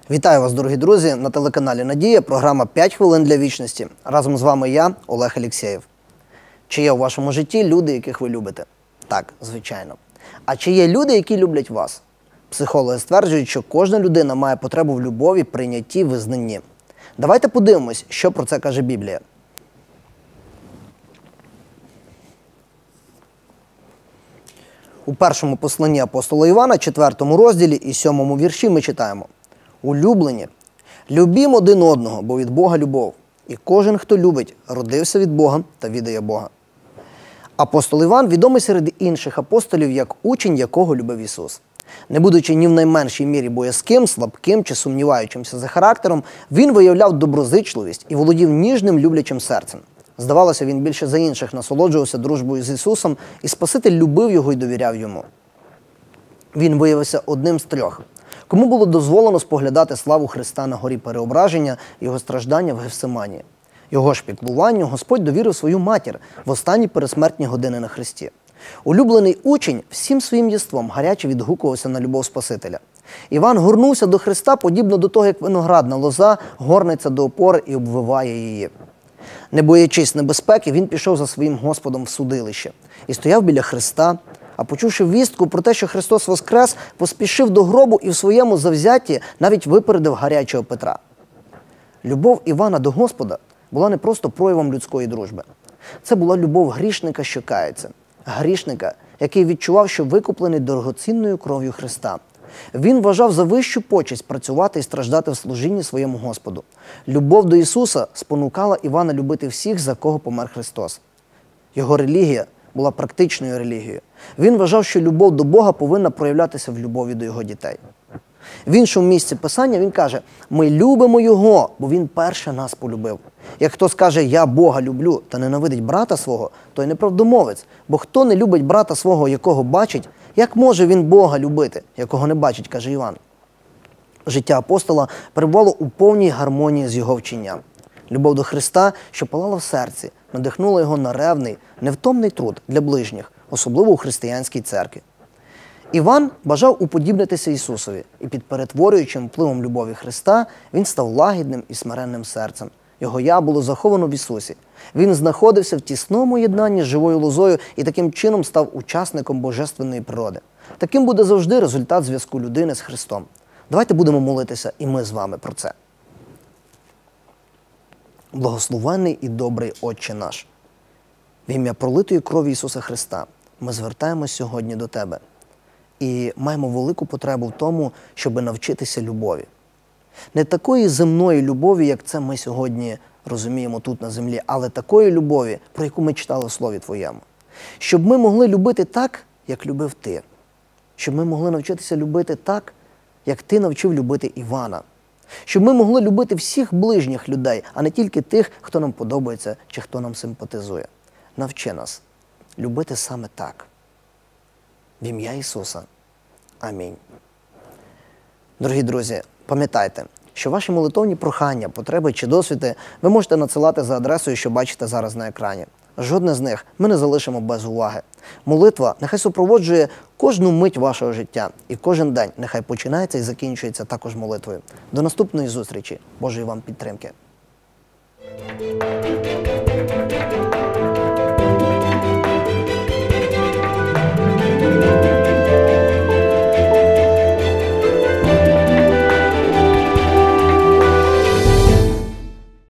Вітаю вас, дорогі друзі, на телеканалі «Надія», програма «5 хвилин для вічності». Разом з вами я, Олег Алєксєєв. Чи є у вашому житті люди, яких ви любите? Так, звичайно. А чи є люди, які люблять вас? Психологи стверджують, що кожна людина має потребу в любові, прийнятті, визнанні. Давайте подивимось, що про це каже Біблія. У першому посланні апостола Івана, 4 розділі і 7 вірші ми читаємо: «Улюблені, любім один одного, бо від Бога любов, і кожен, хто любить, родився від Бога та відає Бога». Апостол Іван відомий серед інших апостолів як учень, якого любив Ісус. Не будучи ні в найменшій мірі боязким, слабким чи сумніваючимся за характером, він виявляв доброзичливість і володів ніжним, люблячим серцем. Здавалося, він більше за інших насолоджувався дружбою з Ісусом, і Спаситель любив його і довіряв йому. Він виявився одним з трьох, кому було дозволено споглядати славу Христа на горі Переображення, його страждання в Гефсиманії. Його ж піклуванню Господь довірив свою матір в останні пересмертні години на Христі. Улюблений учень всім своїм єством гаряче відгукувався на любов Спасителя. Іван горнувся до Христа, подібно до того, як виноградна лоза горниться до опори і обвиває її. Не боячись небезпеки, він пішов за своїм Господом в судилище і стояв біля Христа, а почувши вістку про те, що Христос воскрес, поспішив до гробу і в своєму завзятті навіть випередив гарячого Петра. Любов Івана до Господа була не просто проявом людської дружби. Це була любов грішника, що кається. Грішника, який відчував, що викуплений дорогоцінною кров'ю Христа. Він вважав за вищу почесть працювати і страждати в служінні своєму Господу. Любов до Ісуса спонукала Івана любити всіх, за кого помер Христос. Його релігія була практичною релігією. Він вважав, що любов до Бога повинна проявлятися в любові до Його дітей. В іншому місці Писання він каже: «Ми любимо Його, бо Він перше нас полюбив». Як хто скаже «я Бога люблю» та ненавидить брата свого, той неправдомовець, бо хто не любить брата свого, якого бачить, як може він Бога любити, якого не бачить, каже Іван. Життя апостола перебувало у повній гармонії з його вченням. Любов до Христа, що палала в серці, надихнула його на ревний, невтомний труд для ближніх, особливо у християнській церкві. Іван бажав уподібнитися Ісусові, і під перетворюючим впливом любові Христа він став лагідним і смиренним серцем. Його «я» було заховано в Ісусі. Він знаходився в тісному єднанні з живою лозою і таким чином став учасником божественної природи. Таким буде завжди результат зв'язку людини з Христом. Давайте будемо молитися і ми з вами про це. Благословенний і добрий Отче наш, в ім'я пролитої крові Ісуса Христа ми звертаємось сьогодні до Тебе і маємо велику потребу в тому, щоб навчитися любові. Не такої земної любові, як це ми сьогодні розуміємо тут на землі, але такої любові, про яку ми читали в Слові Твоєму. Щоб ми могли любити так, як любив Ти. Щоб ми могли навчитися любити так, як Ти навчив любити Івана. Щоб ми могли любити всіх ближніх людей, а не тільки тих, хто нам подобається чи хто нам симпатизує. Навчи нас любити саме так. В ім'я Ісуса. Амінь. Дорогі друзі, пам'ятайте, що ваші молитовні прохання, потреби чи досвіди ви можете надсилати за адресою, що бачите зараз на екрані. Жодне з них ми не залишимо без уваги. Молитва нехай супроводжує кожну мить вашого життя, і кожен день нехай починається і закінчується також молитвою. До наступної зустрічі. Божої вам підтримки.